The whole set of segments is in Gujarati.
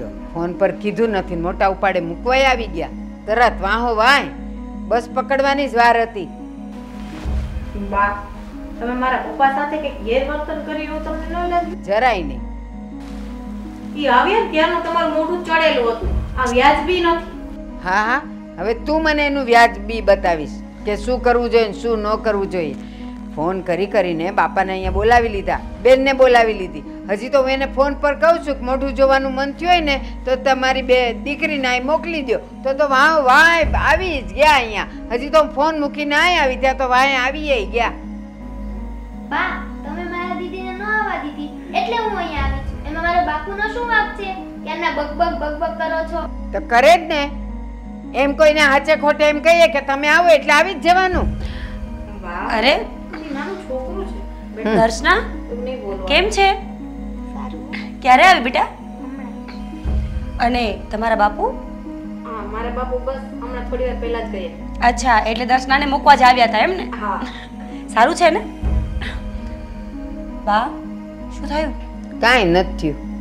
જો ફોન પર કીધું નથી ને મોટા ઉપાડે મૂકવાય આવી ગયા. તરત વાહો વાય બસ પકડવાની જ વાર હતી. બા તમે મારા પપ્પા સાથે કંઈક ગેરવર્તન કર્યું એવું તમને ન લાગ્યું? જરાય નહીં. ઈ આવ્યા ને ત્યારનું તમારું મોઢું ચડેલું હતું. આ વ્યાજબી નથી. હા હા હવે તું મને એનું વ્યાજબી બતાવીશ કે શું કરવું જોઈએ ને શું ન કરવું જોઈએ. ફોન કરી કરીને બાપાને અહીંયા બોલાવી લીધા, બેનને બોલાવી લીધી. હજી તો હું એને ફોન પર કહું છું કે મોઢું જોવાનું મન થયું હોય ને તો તમારી બે દીકરીને અહીં મોકલી દો. તો વાહ વાય આવી જ ગયા અહીંયા. હજી તો હું ફોન મૂકીને આવી ત્યાં તો વાય આવી ગયા. બા તમે મારા દીદીને ન આવવા દીધી એટલે હું અહીંયા આવી છું. એમાં મારા બાપુનો શું વાંક છે કે આના બકબક બકબક કરો છો? તો કરે જ ને. એમ કોઈને હાચે ખોટે એમ કહીએ કે તમે આવો એટલે આવી જ જવાનું. અરે નાનું છોકરું છે. દર્શના તમને બોલવા કેમ છે? ક્યારે આવી બેટા? અને તમારા બાપુ? હા મારા બાપુ બસ હમણાં થોડી વાર પહેલા જ ગયા. અચ્છા એટલે દર્શનાને મૂકવા જ આવ્યા હતા એમ ને? હા સારું છે ને? બા શું થયું? કાંઈ નથી થયું.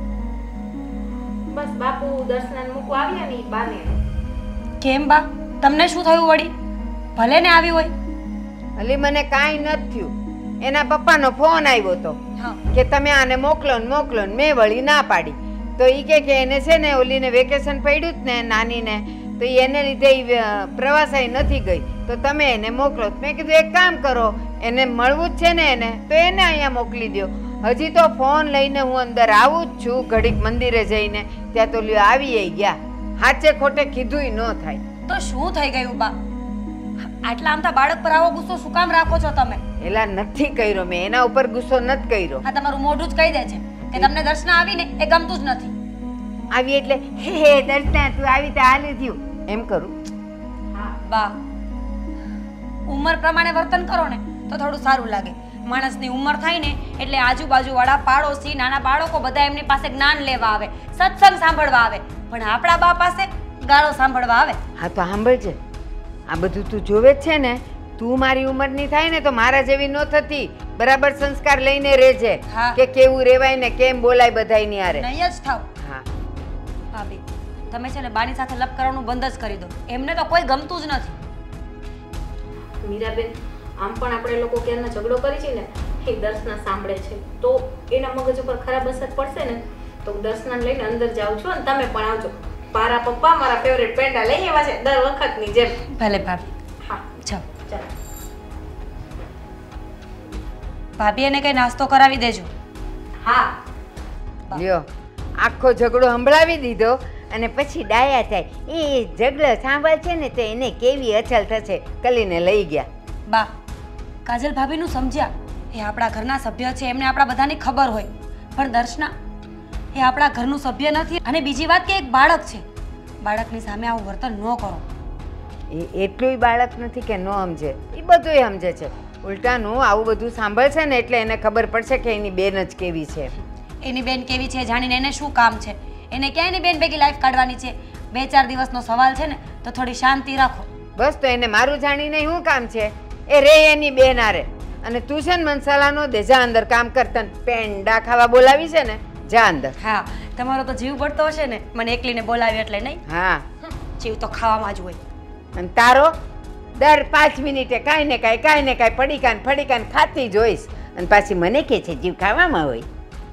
બસ બાપુ દર્શનાને મૂકવા આવ્યા ને ઈ બાને. કેમ બા તમને શું થયું વળી? ભલે ને આવી હોય. અલી મને કાંઈ નથી થયું. એના પપ્પાનો ફોન આવ્યો હતો હા કે તમે આને મોકલો ને મોકલો ને. મેં વળી ના પાડી. તો એ કે એને છે ને ઓલીને વેકેશન પડ્યું જ ને નાનીને, તો એને લીધે ઈ પ્રવાસાઈ નથી ગઈ, તો તમે એને મોકલો. મેં કીધું એક કામ કરો, એને મળવું જ છે ને એને, તો એને અહીંયા મોકલી દો. હજી તો ફોન લઈને હું અંદર આવું જ છું ઘડીક મંદિરે જઈને, ત્યાં તો લ્યો આવી ગયા. હાચે ખોટે કીધુંય ન થાય. તો શું થઈ ગયું બા? આટલા આમતા બાળક પર આવો ગુસ્સો શું કામ રાખો છો તમે? એલા નથી કર્યો મેં, એના ઉપર ગુસ્સો નથી કર્યો. આ તમારું મોઢું જ કહી દે છે કે તમને દર્શના આવીને એ ગમતું જ નથી. આવી એટલે હે હે દર્શના તું આવી તો હાલી થયું એમ કરું. હા બા ઉંમર પ્રમાણે વર્તન કરો ને તો થોડું સારું લાગે. માણસની ઉંમર થાય ને એટલે આજુબાજુવાળા પાડોશી નાના બાળકો બધા એમની પાસે જ્ઞાન લેવા આવે, સત્સંગ સાંભળવા આવે, પણ આપણા બા પાસે ગાળો સાંભળવા આવે. હા તો સાંભળજે, આ બધું તું જોવે જ છે ને. તું મારી ઉંમરની થાય ને તો મારા જેવી ન થતી. બરાબર સંસ્કાર લઈને રહેજે હા. કે કેવું રેવાય ને કેમ બોલાય બધાયની હારે. નહીં જ થાવ. હા ભાભી તમે છે ને બાની સાથે લપ કરવાનું બંધ જ કરી દો. એમને તો કોઈ ગમતું જ નથી. મીરાબેન આમ પણ આપણે લોકો ક્યારનો ઝઘડો કરી છે ને એ દર્શના સાંભળે છે તો એના મગજ ઉપર ખરાબ અસર પડશે ને, તો હું દર્શનાને લઈને અંદર જાઉં છું અને તમે પણ આવજો. મારા પપ્પા મારા ફેવરેટ પેંડા લઈ આવ્યા છે દર વખતની જેમ. ભલે ભાભી. હા જાઓ. ચાલો. ભાભી એને કઈ નાસ્તો કરાવી દેજો. હા લ્યો આખો ઝઘડો સંભળાવી દીધો અને પછી ડાયા થાય. એ ઝઘડો સાંભળશે ને તો એને કેવી અછલ થશે. કલીને લઈ ગયા. બા કાજલ ભાભીનું સમજ્યા. એ આપણા ઘરના સભ્ય છે, એમને આપણા બધાની ખબર હોય, પણ દર્શના એ આપણા ઘરનું સભ્ય નથી. અને બીજી વાત કે એક બાળક છે, બાળકની સામે આવું વર્તન ન કરો. એ એટલું બાળક નથી કે ન સમજે, એ બધું સમજે છે. ઉલટાનું આવું બધું સાંભળશે ને એટલે એને ખબર પડશે કે એની બેન જ કેવી છે. એની બેન કેવી છે જાણીને એને શું કામ છે? એને ક્યાં એની બેન ભેગી લાઈફ કાઢવાની છે? 2-4 દિવસનો સવાલ છે ને તો થોડી શાંતિ રાખો. બસ તો એને મારું જાણીને શું કામ છે? એ રે એની બેન આરે. અને તું છે ને મનસાલાનો દે, જા અંદર કામ કરતા. પેંડા ખાવા બોલાવી છે ને, જા અંદર. હા તમારો તો જીવ પડતો હશે ને મને એકલીને બોલાવી એટલે. નહીં, હા જીવ તો ખાવામાં જ હોય. અને તારો દર 5 મિનિટે કાંઈ ને કાંઈ ફડીકાન ખાતી જોઈશ અને પાછી મને કે છે જીવ ખાવામાં હોય.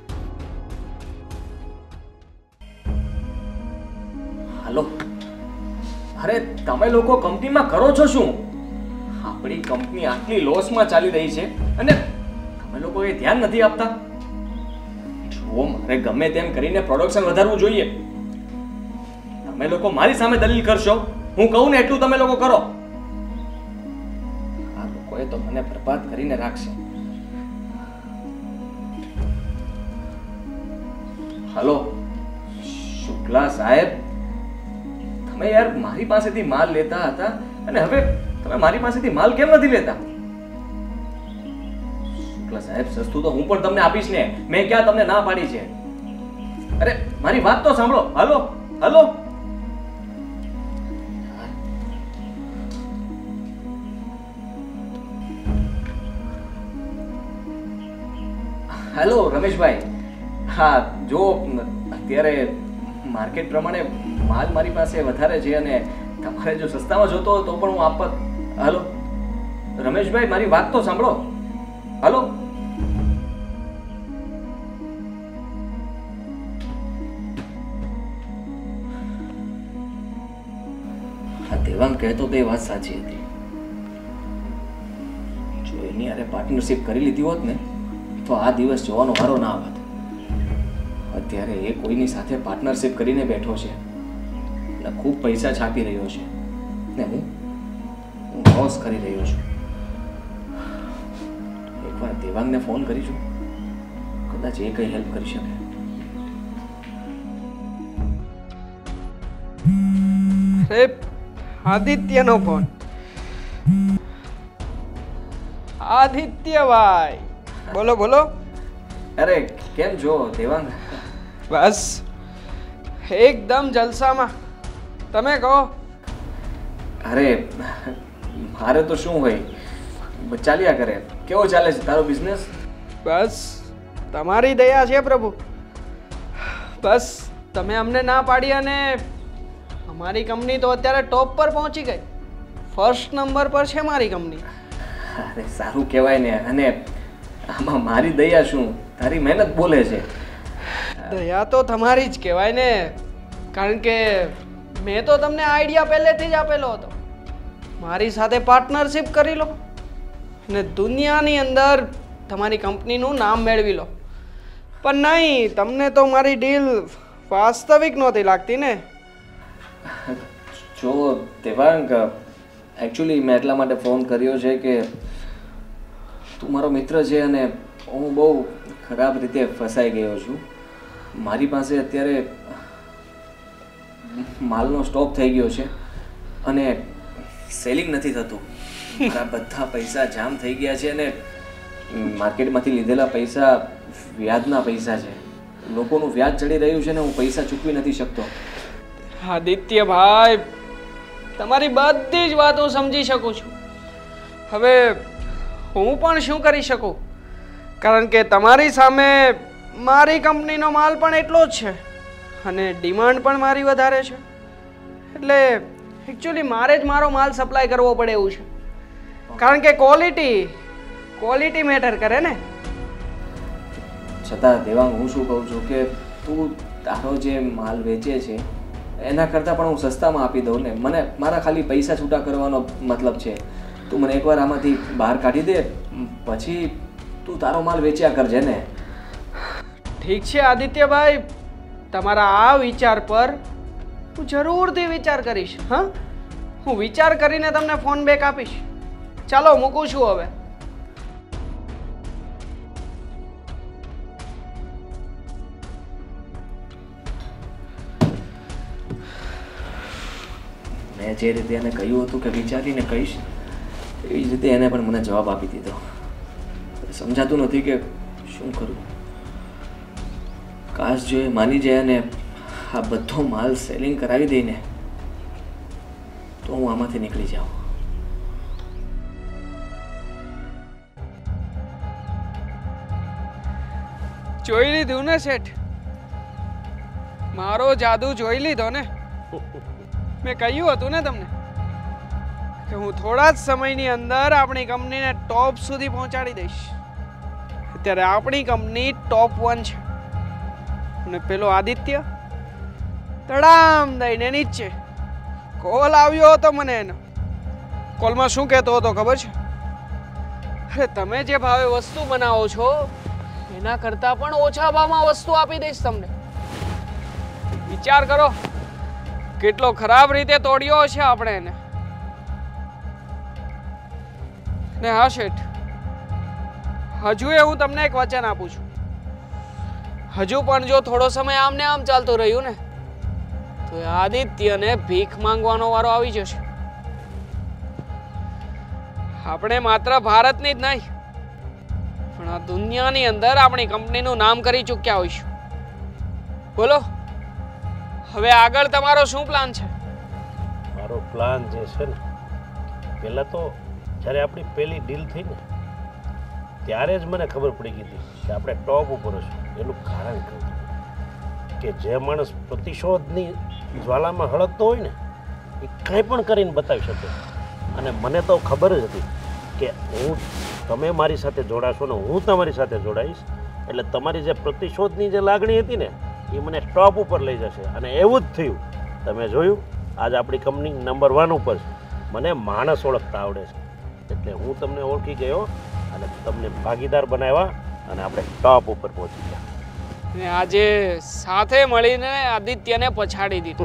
હાલો. અરે તમે લોકો કંપનીમાં કરો છો શું? આપણી કંપની આટલી લોસમાં ચાલી રહી છે અને તમે લોકો એ ધ્યાન નથી આપતા. જુઓ મારે ગમે તેમ કરીને પ્રોડક્શન વધારવું જોઈએ. તમે લોકો મારી સામે દલીલ કરશો, હું કહું ને એટલું તમે લોકો કરો. આ લોકોએ તો મને બરબાદ કરીને રાખશે. હાલો શુક્લા સાહેબ, તમે યાર મારી પાસેથી માલ લેતા હતા અને હવે તમે મારી પાસેથી માલ કેમ નથી લેતા? શુક્લા સાહેબ સસ્તું તો હું પણ તમને આપીશ ને, મેં ક્યાં તમને ના પાડી છે? અરે મારી વાત તો સાંભળો. હાલો હાલો હેલો રમેશભાઈ. હા જો અત્યારે માર્કેટ પ્રમાણે માલ મારી પાસે વધારે છે અને તમારે જો સસ્તામાં જોતો હોય તો પણ હું આપત. હાલો રમેશભાઈ, મારી વાત તો સાંભળો. હાલો. દેવાંગ કહેતો તો એ વાત સાચી હતી. જો એની હારે પાર્ટનરશિપ કરી લીધી હોત ને તો આ દિવસ જોવાનો વારો ના આવત. અત્યારે એ કોઈની સાથે પાર્ટનરશિપ કરીને બેઠો છે અને ખૂબ પૈસા છાપી રહ્યો છે ને હું લોસ કરી રહ્યો છું. એકવાર દેવાંગને ફોન કરીશું, કદાચ એ કઈ હેલ્પ કરી શકે. આદિત્યનો ફોન. આદિત્યભાઈ, બોલો બોલો. અરે કેમ છો દેવાંગ? બસ એકદમ જલસામાં. તમે કહો. અરે મારે તો શું હોય, ચાલ્યા કરે. કેવો ચાલે છે તારો બિઝનેસ? બસ તમારી દયા છે પ્રભુ. બસ તમે અમને ના પાડી અને અમારી કંપની તો અત્યારે ટોપ પર પહોંચી ગઈ. ફર્સ્ટ નંબર પર છે મારી કંપની. અરે સારું કહેવાય ને. અને આમાં મારી દયા શું, તારી મહેનત બોલે છે. દયા તો તમારી જ કહેવાય ને, કારણ કે મેં તો તમને આઈડિયા પહેલેથી જ આપેલો હતો. મારી સાથે પાર્ટનરશિપ કરી લો અને દુનિયાની અંદર તમારી કંપનીનું નામ મેળવી લો. પણ નહીં, તમને તો મારી ડીલ વાસ્તવિક નહોતી લાગતી ને. જો દેવાંગ, એકચ્યુઅલી મેં એટલા માટે ફોન કર્યો છે કે તું મારો મિત્ર છે અને હું બહુ ખરાબ રીતે ફસાઈ ગયો છું. મારી પાસે અત્યારે માલનો સ્ટોક થઈ ગયો છે અને સેલિંગ નથી થતું. મારા બધા પૈસા જામ થઈ ગયા છે અને માર્કેટમાંથી લીધેલા પૈસા વ્યાજના પૈસા છે. લોકોનું વ્યાજ ચડી રહ્યું છે ને હું પૈસા ચૂકવી નથી શકતો. આદિત્યભાઈ, તમારી બધી જ વાત હું સમજી શકું છું. હવે હું પણ શું કરી શકું, કારણ કે તમારી સામે મારી કંપનીનો માલ પણ એટલો જ છે અને ડિમાન્ડ પણ મારી વધારે છે. એટલે એકચ્યુઅલી મારે જ મારો માલ સપ્લાય કરવો પડે એવું છે, કારણ કે ક્વોલિટી મેટર કરે ને. છતાં દેવાંગ, હું શું કહું છું કે તું તારો જે માલ વેચે છે એના કરતાં પણ હું સસ્તામાં આપી દઉં ને. મને મારા ખાલી પૈસા છૂટા કરવાનો મતલબ છે. તું મને એકવાર આમાંથી બહાર કાઢી દે, પછી તું તારો માલ વેચ્યા કરજે ને. ઠીક છે આદિત્યભાઈ, તમારા આ વિચાર પર હું જરૂરથી વિચાર કરીશ. હા, હું વિચાર કરીને તમને ફોન બેક આપીશ. ચાલો મૂકું છું હવે. મેં જે રીતે એને કહ્યું હતું કે વિચારીને કહીશ, એવી જ રીતે એને પણ મને જવાબ આપી દીધો. સમજાતું નથી કે શું કરું. કાશ જો એ માની જાય અને આ બધો માલ સેલિંગ કરાવી દઈને તો હું આમાંથી નીકળી જાઉં. જોઈ લીધું ને શેઠ? મારો જાદુ જોઈ લીધો ને? મેં કહ્યું હતું ને તમને કે હું થોડા જ સમયની અંદર આપણી કંપનીને ટોપ સુધી પહોંચાડી દઈશ. અત્યારે આપણી કંપની ટોપ 1 છે અને પેલો આદિત્ય તડામ દઈને નીચે. કોલ આવ્યો હતો મને એનો. કોલમાં શું કહેતો હતો ખબર છે? અરે તમે જે ભાવે વસ્તુ બનાવો છો એના કરતાં પણ ઓછા ભાવમાં વસ્તુ આપી દઈશ તમને. વિચાર કરો કેટલો ખરાબ રીતે તોડ્યો છે આપણે એને. ને હા શેઠ, હજુ હું તમને એક વચન આપું છું. હજુ પણ જો થોડો સમય આમને આમ ચાલતું રહ્યું ને તો આદિત્યને ભીખ માંગવાનો વારો આવી જશે. આપણે માત્ર ભારતની જ નહીં પણ આ દુનિયાની અંદર આપણી કંપનીનું નામ કરી ચૂક્યા હોઈશું. બોલો હવે આગળ તમારો શું પ્લાન છે? મારો પ્લાન જે છે ને, પહેલાં તો જ્યારે આપણી પહેલી ડીલ થઈ ને ત્યારે જ મને ખબર પડી ગઈ હતી કે આપણે ટોપ ઉપર હશું. એનું કારણ કહું, કે જે માણસ પ્રતિશોધની જ્વાલામાં હળગતો હોય ને એ કંઈ પણ કરીને બતાવી શકે. અને મને તો ખબર જ હતી કે તમે મારી સાથે જોડાશો ને હું તમારી સાથે જોડાઈશ એટલે તમારી જે પ્રતિશોધની જે લાગણી હતી ને એ મને ટોપ ઉપર લઈ જશે. અને એવું જ થયું. તમે જોયું આજ આપણી કંપની નંબર 1 ઉપર છે. મને માણસ ઓળખતા આવડે છે એટલે હું તમને ઓળખી ગયો અને તમને ભાગીદાર બનાવ્યા અને આપણે ટોપ ઉપર પહોંચી ગયા. ને આજે સાથે મળીને આદિત્યને પછાડી દીધું.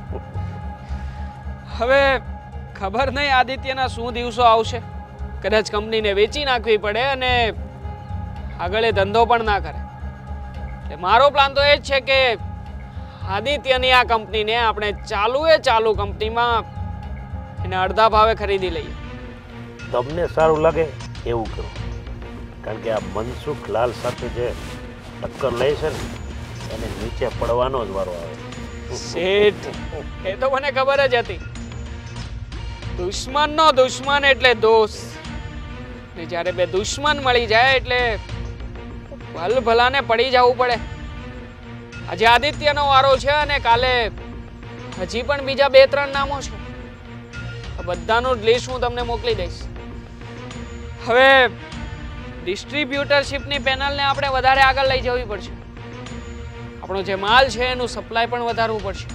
હવે ખબર નહીં આદિત્યના શું દિવસો આવશે. કદાચ કંપનીને વેચી નાખવી પડે અને આગળ એ ધંધો પણ ના કરે. એટલે મારો પ્લાન તો એ જ છે કે આદિત્યની આ કંપનીને આપણે ચાલુ કંપનીમાં એને અડધા ભાવે ખરીદી લઈએ. તમને સારું લાગે એવું કરો, કારણ કે આ મનસુખ લાલ સાથે જે ટક્કર લે છે ને એને નીચે પડવાનો જ વારો આવે. શેઠ, એ તો મને ખબર જ હતી. દુશ્મનનો દુશ્મન એટલે દોસ્ત. ને જ્યારે બે દુશ્મન મળી જાય એટલે ભલભલાને પડી જવું પડે. આજે આદિત્યનો વારો છે અને કાલે હજી પણ બીજા 2-3 નામો છે. આ બધાનું લિસ્ટ હું તમને મોકલી દઈશ. હવે ડિસ્ટ્રીબ્યુટરશિપની પેનલને આપણે વધારે આગળ લઈ જવી પડશે. આપણો જે માલ છે એનું સપ્લાય પણ વધારવું પડશે.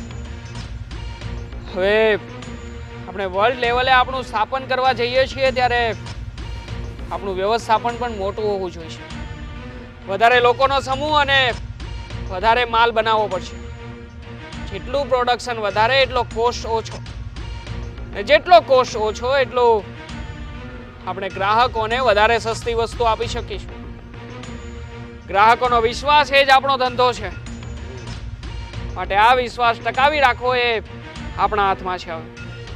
હવે આપણે વર્લ્ડ લેવલે આપણું સ્થાપન કરવા જઈએ છીએ ત્યારે આપણું વ્યવસ્થાપન પણ મોટું હોવું જોઈએ. વધારે લોકોનો સમૂહ અને વધારે માલ બનાવવો પડશે. જેટલું પ્રોડક્શન વધારે એટલો કોસ્ટ ઓછો, અને જેટલો કોસ્ટ ઓછો એટલું આપણે ગ્રાહકોને વધારે સસ્તી વસ્તુ આપી શકીશું. ગ્રાહકોનો વિશ્વાસ એ જ આપણો ધંધો છે. માટે આ વિશ્વાસ ટકાવી રાખવો એ આપણા હાથમાં છે. હવે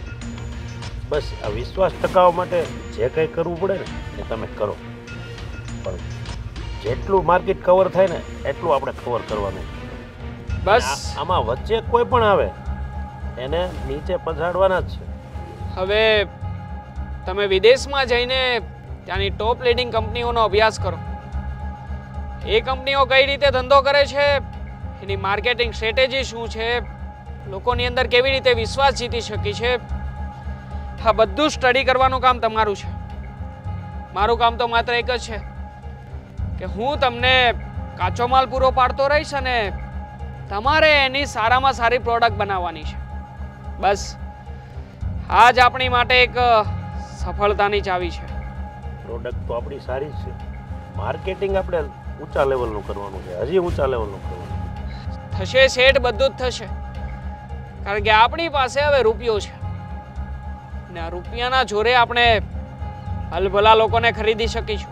બસ આ વિશ્વાસ ટકાવવા માટે જે કંઈ કરવું પડે ને એ તમે કરો, પણ જેટલું માર્કેટ કવર થાય ને એટલું આપણે કવર કરવાનું. બસ આમાં વચ્ચે કોઈ પણ આવે એને નીચે પછાડવાના જ છે. હવે તમે વિદેશમાં જઈને ત્યાંની ટોપ લીડિંગ કંપનીઓનો અભ્યાસ કરો. એ કંપનીઓ કઈ રીતે ધંધો કરે છે, એની માર્કેટિંગ સ્ટ્રેટેજી શું છે, લોકોની અંદર કેવી રીતે વિશ્વાસ જીતી શકી છે, આ બધું સ્ટડી કરવાનું કામ તમારું છે. મારું કામ તો માત્ર એક જ છે કે હું તમને કાચો માલ પૂરો પાડતો રહીશ અને તમારે એની સારામાં સારી પ્રોડક્ટ બનાવવાની છે. બસ આ જ આપણી માટે એક સફળતાની ચાવી છે. પ્રોડક્ટ તો આપણી સારી જ છે, માર્કેટિંગ આપણે ઊંચા લેવલનું કરવાનું છે, હજી ઊંચા લેવલનું કરવાનું થશે શેઠ, બધું જ થશે. કારણ કે આપણી પાસે હવે રૂપિયો છે ને આ રૂપિયાના જોરે આપણે ભલભલા લોકોને ખરીદી શકીશું.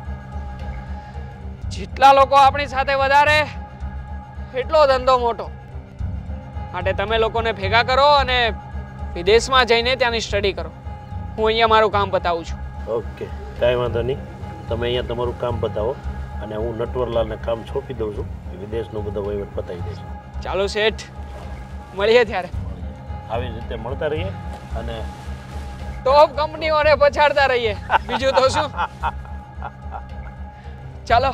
જેટલા લોકો આપણી સાથે વધારે એટલો ધંધો મોટો. માટે તમે લોકોને ભેગા કરો અને વિદેશમાં જઈને ત્યાંની સ્ટડી કરો. હું અહીંયા મારું કામ બતાવું છું. ઓકે, કાંઈ વાંધો નહીં. તમે અહીંયા તમારું કામ બતાવો અને હું નટવરલાલને કામ સોંપી દઉં છું. વિદેશનો બધો વહીવટ પતાવી દઈશું. ચાલો શેઠ, મળીએ ત્યારે. આવી રીતે મળતા રહીએ અને ટોપ કંપનીઓને પછાડતા રહીએ. બીજું તો શું. ચાલો.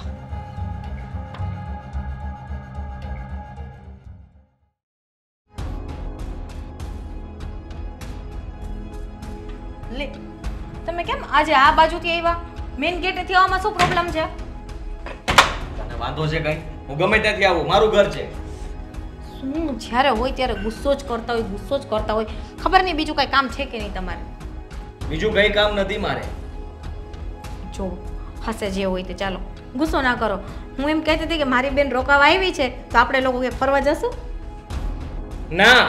લે, તમે કેમ આજે આ બાજુથી આવ્યા? મેઇન ગેટેથી આવવામાં શું પ્રોબ્લેમ છે? તને વાંધો છે કઈ? હું ગમે ત્યાંથી આવું, મારું ઘર છે. શું જ્યારે હોય ત્યારે ગુસ્સો જ કરતા હોય. ખબર નહીં બીજું કઈ કામ છે કે નહીં તમારે? બીજું કઈ કામ નથી મારે. જો હશે જે હોય તે, ચાલો ગુસ્સો ના કરો. હું એમ કહેતી હતી કે મારી બેન રોકાવા આવી છે તો આપણે લોકો કે ફરવા જશું? ના,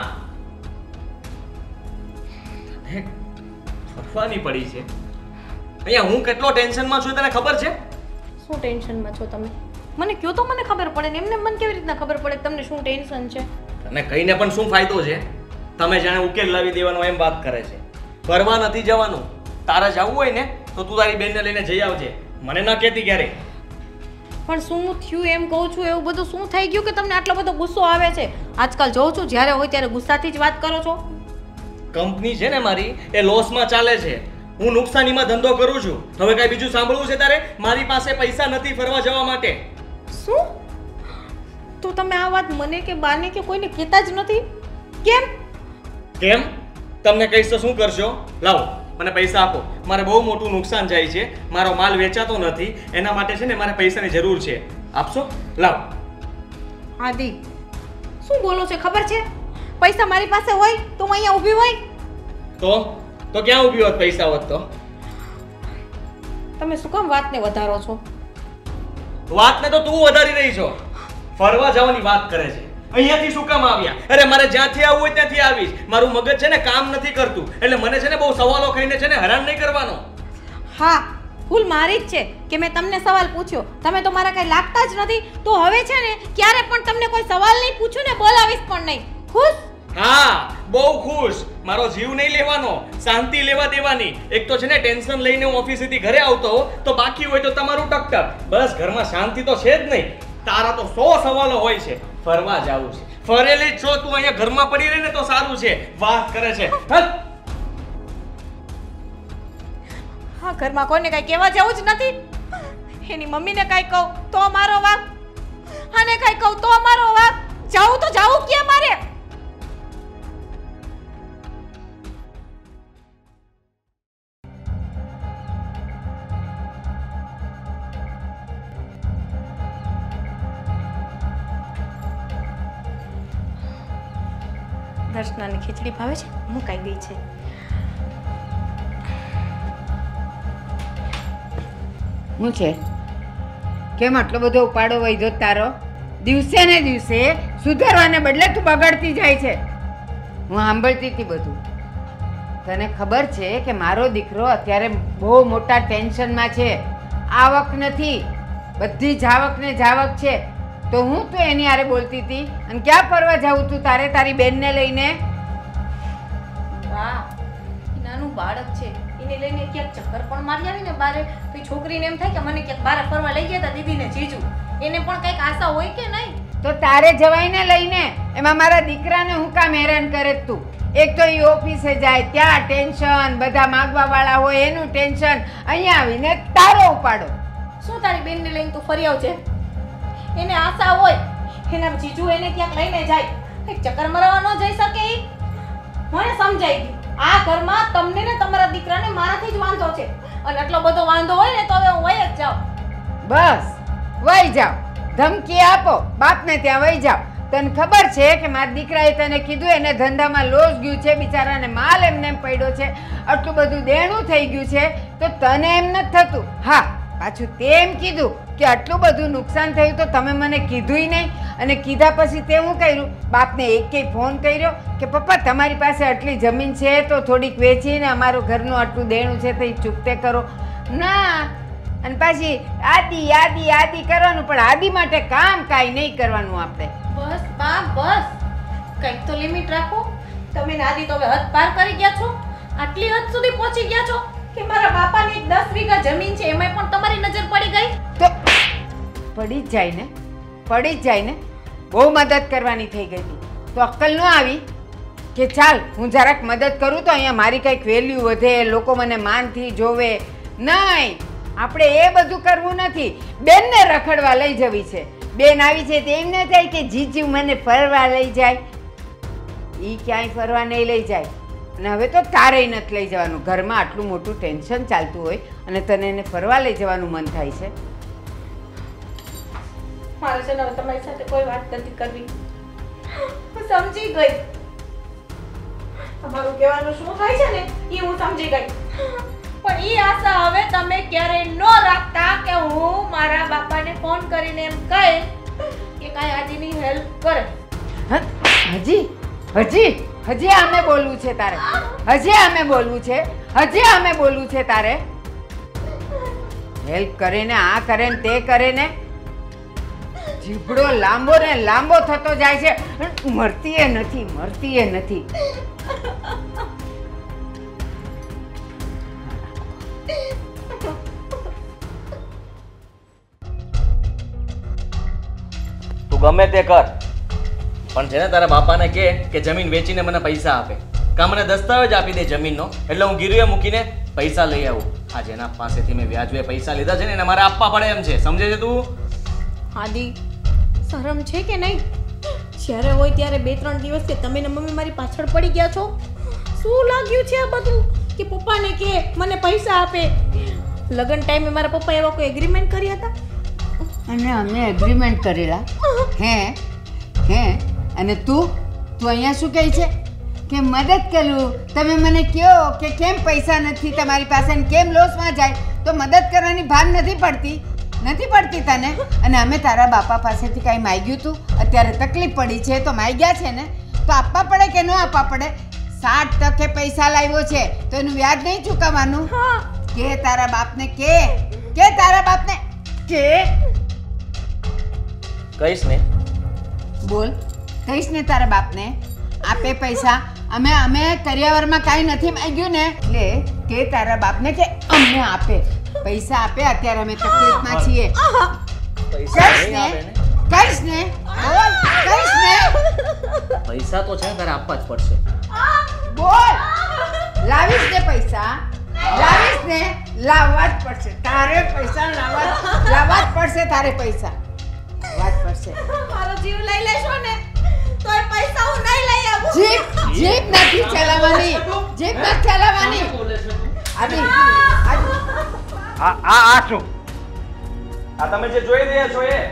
ફરવાની પડી છે. અહીંયા હું કેટલો ટેન્શનમાં છું તને ખબર છે? શું ટેન્શનમાં છો તમે? મને કયો તો મને ખબર પડે ને. એમને મને કેવી રીતના ખબર પડે કે તમને શું ટેન્શન છે? તને કહીને પણ શું ફાયદો છે? તમે જાણે ઉકેલ લાવી દેવાનો એમ વાત કરે છે. ફરવા નથી જવાનું. તારે જવું હોય ને તો તું તારી બેનને લઈને જઈ આવજે. મને ના કહેતી ક્યારે. પણ શું થયું એમ કહું છું. એવું બધું શું થઈ ગયું કે તમને આટલો બધો ગુસ્સો આવે છે? આજકાલ જોઉં છું જ્યારે હોય ત્યારે ગુસ્સાથી જ વાત કરો છો. કંપની છે ને મારી એ લોસમાં ચાલે છે. હું નુકસાનીમાં ધંધો કરું છું. હવે કઈ બીજું સાંભળવું છે તારે? મારી પાસે પૈસા નથી ફરવા જવા માટે. શું? તો તમે આ વાત મને કે બાને કે કોઈને કહેતા જ નથી કેમ? કેમ? તમને કહીશ તો શું કરશો? લાવો મને પૈસા આપો, મારે બહુ મોટું નુકસાન જાય છે, મારો માલ વેચાતો નથી, એના માટે છે ને મારે પૈસાની જરૂર છે. આપશો? લાવો. આદિ શું બોલો છો? ખબર છે પૈસા મારી પાસે હોય તો હું અહીંયા ઊભી હોય? તો ક્યાં ઊભી હોત પૈસા હોત તો? તમે શું કામ વાતને વધારો છો? વાતને તો તું વધારી રહી છો. ફરવા જવાની વાત કરે છે. અહીંયાથી શું કામ આવ્યા? અરે મારે જ્યાંથી આવવું હોય ત્યાંથી આવીશ. મારું મગજ છે ને કામ નથી કરતું, એટલે મને છે ને બહુ સવાલો કરીને છે ને હેરાન નહીં કરવાનો. હા, ભૂલ મારી જ છે કે મેં તમને સવાલ પૂછ્યો, તમે તો મારા કઈ લાગતા જ નથી. તો હવે છે ને ક્યારે પણ તમને કોઈ સવાલ નહીં પૂછું ને બોલાવીશ પણ નહીં. ખુશ? હા, બહુ ખુશ. મારો જીવ નહીં લેવાનો, શાંતિ લેવા દેવાની. એક તો છે ને ટેન્શન લઈને હું ઓફિસેથી ઘરે આવતો હોઉં તો બાકી હોય તો તમારું ટકટક. બસ ઘરમાં શાંતિ તો છે જ નહીં. તારા તો 100 સવાલો હોય છે. ફરવા જાવું છે, ફરેલી છો તું, અહીંયા ઘરમાં પડી રહી ને તો સારું છે. વાત કરે છે. હા, ઘરમાં કોઈને કઈ કહેવા જવું જ નથી. એની મમ્મીને કઈ કહું તો મારો વાક, આને કઈ કહું તો મારો વાક. જાવું તો જાવું ક્યાં મારે? દર્શનાની ખીચડી ભાવે છે, મુકાઈ ગઈ છે. શું છે? કેમ આટલો બધો ઉપાડો વૈધો તારો? દિવસે ને દિવસે સુધારવાને બદલે તું બગાડતી જાય છે. હું સાંભળતી હતી બધું. તને ખબર છે કે મારો દીકરો અત્યારે બહુ મોટા ટેન્શનમાં છે. આવક નથી, બધી જાવક ને જાવક છે. તો હું તો એની હારે બોલતી હતી અને ક્યાં ફરવા જાવું તું તારે તારી બેનને લઈને? વાહ, નાનું બાળક છે, એને લઈને ક્યાંક ચક્કર પણ મારી આવી ને બારે તો એ છોકરીને એમ થાય કે મને ક્યાંક બારે ફરવા લઈ ગયા હતા દીદીને જીજુ. એને પણ કંઈક આશા હોય કે નહીં? તો તારે જવાઈને લઈને એમાં મારા દીકરાને હું કામ હેરાન કરે તું? એક તો એ ઓફિસે જાય ત્યાં ટેન્શન, બધા માગવા વાળા હોય એનું ટેન્શન, અહીંયા આવીને તારો ઉપાડો. શું તારી બેનને લઈને તું ફરી આવજે? એને આશા હોય એના જીજુ એને ક્યાંક લઈને જાય, કંઈક ચક્કર મારવા ન જઈ શકે ઈ? મને સમજાઈ ગયું. આ ઘરમાં તમને ને તમારા દીકરાને મારાથી જ વાંધો છે, અને આટલો બધો વાંધો હોય ને તો હવે હું વઈ જ જાઉં. બસ વઈ જાઓ, ધમકી આપો બાપને ત્યાં વઈ જાઓ. તને ખબર છે કે મારા દીકરાએ તને કીધું એને ધંધામાં લોસ ગયું છે, બિચારાને માલ એમને એમ પડ્યો છે, આટલું બધું દેણું થઈ ગયું છે, તો તને એમ નથી થતું? હા, પાછું તે એમ કીધું કે આટલું બધું નુકસાન થયું તો તમે મને કીધુંય નહીં. અને કીધા પછી તે હું કર્યું? બાપને એકેય ફોન કર્યો કે પપ્પા તમારી પાસે આટલી જમીન છે તો થોડીક વેચીને અમારું ઘરનું આટલું દેણું છે તો એ ચૂકતે કરો? ના. અને પાછી આદિ આદિ આદિ કરવાનું, પણ આદિ માટે કામ કાંઈ નહીં કરવાનું આપણે. બસ બા બસ, કંઈક તો લિમિટ રાખો. તમે નાદી તો હવે હદ પાર કરી ગયા છો. આટલી હદ સુધી પહોંચી ગયા છો કે મારા બાપાની 10 વીઘા જમીન છે એમાં પણ તમારી નજર પડી ગઈ. તો પડી જ જાય ને, પડી જ જાય ને. બહુ મદદ કરવાની થઈ ગઈ હતી તો અક્કલ ન આવી કે ચાલ હું જરાક મદદ કરું તો અહીંયા મારી કંઈક વેલ્યુ વધે, લોકો મને માનથી જોવે? નહીં, આપણે એ બધું કરવું નથી. બેનને રખડવા લઈ જવી છે. બેન આવી છે તે એમ ન થાય કે જીજુ મને ફરવા લઈ જાય. એ ક્યાંય ફરવા નહીં લઈ જાય. અને હવે તો તારે નથી લઈ જવાનું. ઘરમાં આટલું મોટું ટેન્શન ચાલતું હોય અને તને એને ફરવા લઈ જવાનું મન થાય છે. મારે છે ને હવે તમારી સાથે કોઈ વાત નથી કરવી. હું સમજી ગઈ. તમારું કહેવાનું શું થાય છે ને એ હું સમજી ગઈ. પણ એ આશા હવે તમે ક્યારે ન રાખતા કે હું મારા બાપાને ફોન કરીને એમ કહે કે કાંઈ આદિની હેલ્પ કરે. હજી હજી હજી આમે બોલવું છે તારે? હજી આમે બોલવું છે? હજી આમે બોલવું છે તારે? હેલ્પ કરે ને, આ કરે ને તે કરે ને, જીભડો લાંબો ને લાંબો થતો જાય છે, મરતી એ નથી, મરતી એ નથી. તું ગમે તે કર, પણ છે ને તારા બાપાને કહે કે જમીન વેચીને મને પૈસા આપે, કા મને દસ્તાવેજ આપી દે જમીનનો, એટલે હું ગીરવે મૂકીને પૈસા લઈ આવું. આ જેના પાસેથી મેં વ્યાજવે પૈસા લીધા છે ને એને મારે આપવા પડે એમ છે, સમજે છે તું? આદિ શરમ છે કે નહીં? જ્યારે હોય ત્યારે 2-3 દિવસથી તમે ને મમ્મી મારી પાછળ પડી ગયા છો. શું લાગ્યું છે આ બધું કે પપ્પાને કે મને પૈસા આપે? લગ્ન ટાઈમે મારા પપ્પા એવા કોઈ એગ્રીમેન્ટ કર્યા હતા? અને અમે એગ્રીમેન્ટ કરેલા હે અને તું અહીંયા શું કહે છે કે મદદ કરું? તમે મને કહો કે કેમ પૈસા નથી તમારી પાસે ને કેમ લોસમાં જાય, તો મદદ કરવાની ભાન નથી પડતી તને? અને અમે તારા બાપા પાસેથી કાંઈ માંગ્યું હતું? અત્યારે તકલીફ પડી છે તો માંગ્યા છે ને, તો આપવા પડે કે ન આપવા પડે? 60% પૈસા લાવ્યો છે તો એનું વ્યાજ નહીં ચૂકવવાનું? કે તારા બાપને કે તારા બાપને કે કહીશ ને. બોલ, કહીશ ને તારા બાપને આપે પૈસા? અમે કરિયાવરમાં કાંઈ નથી માંગ્યું ને, એટલે કે તારા બાપને કે અમને આપે પૈસા આપે. અત્યારે અમે તકલીફમાં છીએ. કહીશ ને બોલ, કહીશ ને. પૈસા તો છે તારે આપવા જ પડશે. બોલ, લાવીશ ને પૈસા? લાવીશ ને? લાવવા જ પડશે તારે પૈસા, લાવવા જ પડશે તારે પૈસા, લાવવા જ પડશે. મારો જીવ લઈ લેશો ને તોય પૈસા હું નહીં લઈ આવું. જીભ નથી ચલાવવાની, જીભ નથી ચલાવવાની. આ શું? આ તમે જે જોઈ રહ્યા છો એ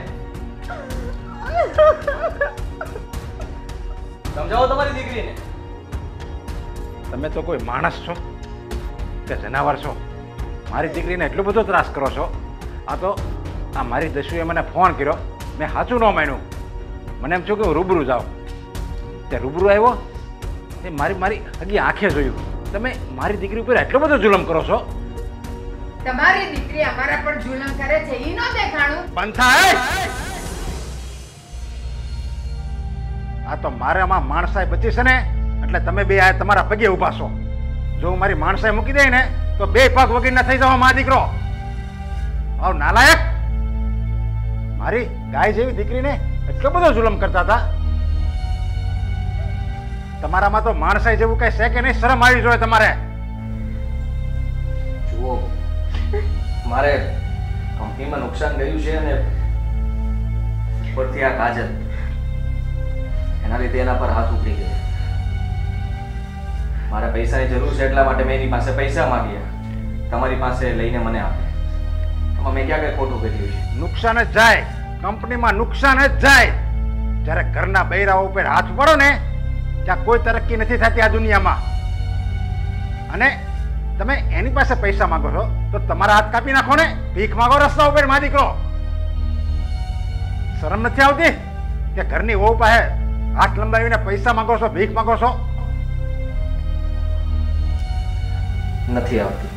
સમજાવો તમારી દીકરીને. તમે તો કોઈ માણસ છો કે જનાવર છો? મારી દીકરીને એટલો બધો ત્રાસ કરો છો. આ મારી દસ્યુએ મને ફોન કર્યો, મેં સાચું ન માન્યું. મને એમ થયું કે હું રૂબરૂ જાઉં. તે રૂબરૂ આવ્યો, તે મારી હજી આંખે જોયું. તમે મારી દીકરી ઉપર એટલો બધો જુલમ કરો છો. તમારી દીકરી અમારા પર જુલમ કરે છે ઈ નો દેખાણું? પંથા, આ તો મારામાં માણસાઈ બચી છે ને, એટલે તમે બે આ તમારા પગે ઊભા છો. જો હું મારી માણસાઈ મૂકી દે ને તો 2 પગ વગરના થઈ જાવ મા દીકરો. આવ નાલાયક! મારી ગાય જેવી દીકરીને એટલો બધો જુલમ કરતા હતા. તમારામાં તો માણસાઈ જેવું કઈ છે કે નહીં? શરમ આવી જોઈએ તમારે. જુઓ, મારે કંપનીમાં નુકસાન ગયું છે અને ઉપરથી આ કાજલ, એના લીધે એના પર હાથ ઉતરી ગયો. મારે પૈસાની જરૂર છે એટલા માટે મેં એની પાસે પૈસા માંગ્યા. તમારી પાસે લઈને મને આપે. એમાં મેં ક્યાં કઈ ખોટું કર્યું છે? નુકસાન જ જાય, કંપનીમાં નુકસાન જ જાય. જ્યારે ઘરના બૈરાઓ ઉપર હાથ પડો ને ત્યાં કોઈ તરક્કી નથી થતી આ દુનિયામાં. અને તમે એની પાસે પૈસા માંગો છો તો તમારા હાથ કાપી નાખો ને, ભીખ માંગો રસ્તા ઉપર મા દીકરો. શરમ નથી આવતી કે ઘરની વહુ પાસે હાથ લંબાવીને પૈસા માંગો છો, ભીખ માંગો છો? નથી આવતી.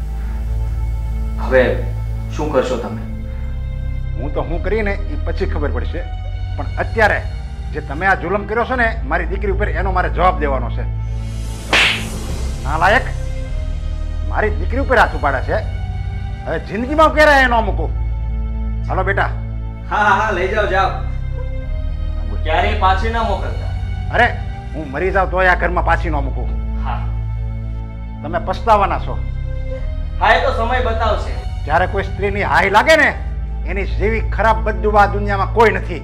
હવે શું કરશો તમે? હું તો હું કરીને એ પછી ખબર પડશે, પણ અત્યારે જે તમે આ જુલમ કર્યો છો ને મારી દીકરી ઉપર, એનો મારે જવાબ દેવાનો છે. નાલાયક! મારી દીકરી ઉપર હાથ ઉપાડે છે. હવે જિંદગીમાં ક્યારે એનો મૂકું. ચાલો બેટા. હા લઈ જાઓ. ક્યારેય પાછી ના મોકલતા. અરે હું મરી જાઉં તોય આ ઘરમાં પાછી ન મૂકું. હા, તમે પસ્તાવાના છો. હા, એ તો સમય બતાવશે. જ્યારે કોઈ સ્ત્રીની હાય લાગે ને એની જેવી ખરાબ બદદુઆ આ દુનિયામાં કોઈ નથી.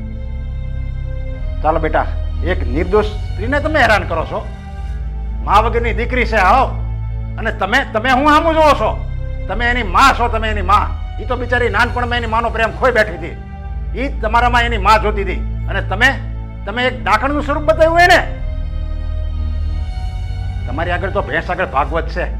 ચાલો બેટા, એક નિર્દોષ સ્ત્રીને તમે હેરાન કરો છો. મા વગરની દીકરી છે. આવો. અને તમે હું સામું જોવો છો? તમે એની માં છો. તમે એની માં. એ તો બિચારી નાનપણમાં એની માનો પ્રેમ ખોઈ બેઠી હતી. એ જ તમારામાં એની માં જોતી હતી. અને તમે એક ડાકણનું સ્વરૂપ બતાવ્યું એને. તમારી આગળ તો ભેંસ આગળ ભાગવત છે.